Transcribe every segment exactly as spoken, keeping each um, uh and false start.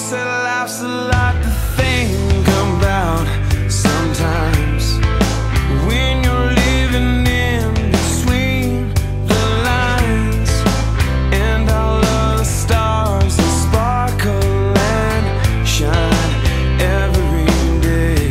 said life's a lot to think about sometimes when you're living in between the lines, and all of the stars that sparkle and shine every day.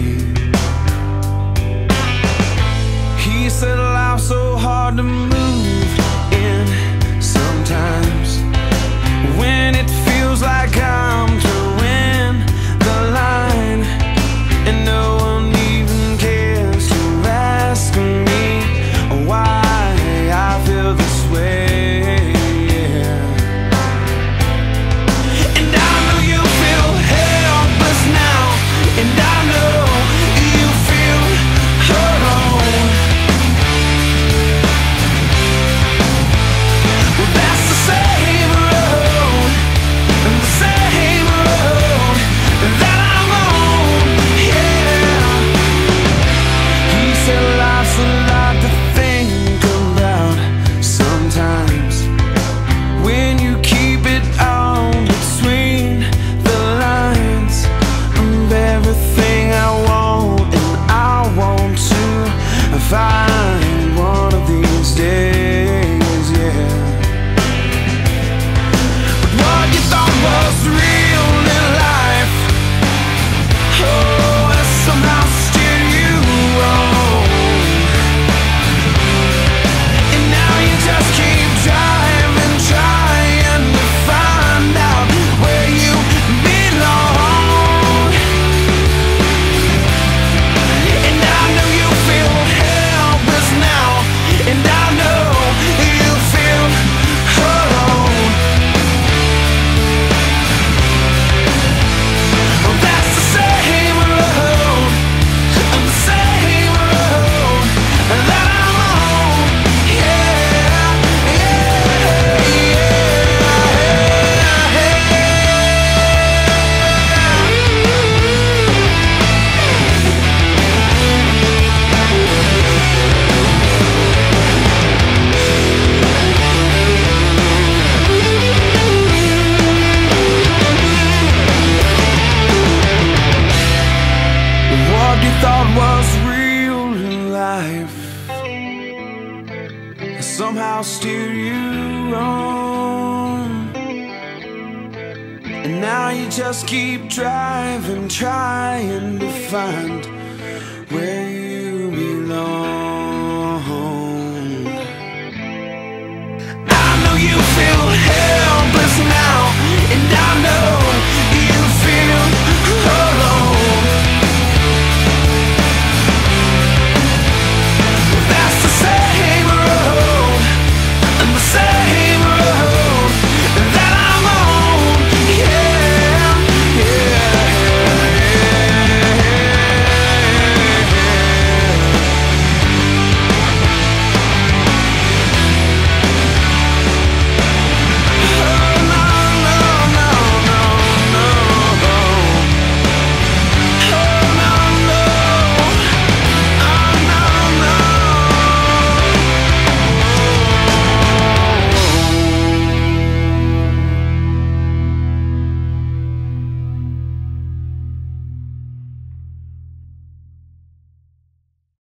He said life's so hard to move in sometimes when it feels like I'm towing the line, and no one even cares to ask me why I feel this way. And I know you feel helpless now, and I know you feel alone. Well, that's the same road, the same road that I'm on, yeah. He said life's a lot to think about sometimes when you keep it on between the lines of everything I want and I want to find one of these days, yeah. But what you thought was real in life, oh, has somehow steered you wrong. And now you just keep driving, trying to find out where you belong. And I know you feel helpless now, and I know you feel alone. Oh, that's the same road, the same road that I'm on, yeah, yeah, what you thought was real in life has somehow steered you wrong. And now you just keep driving, trying to find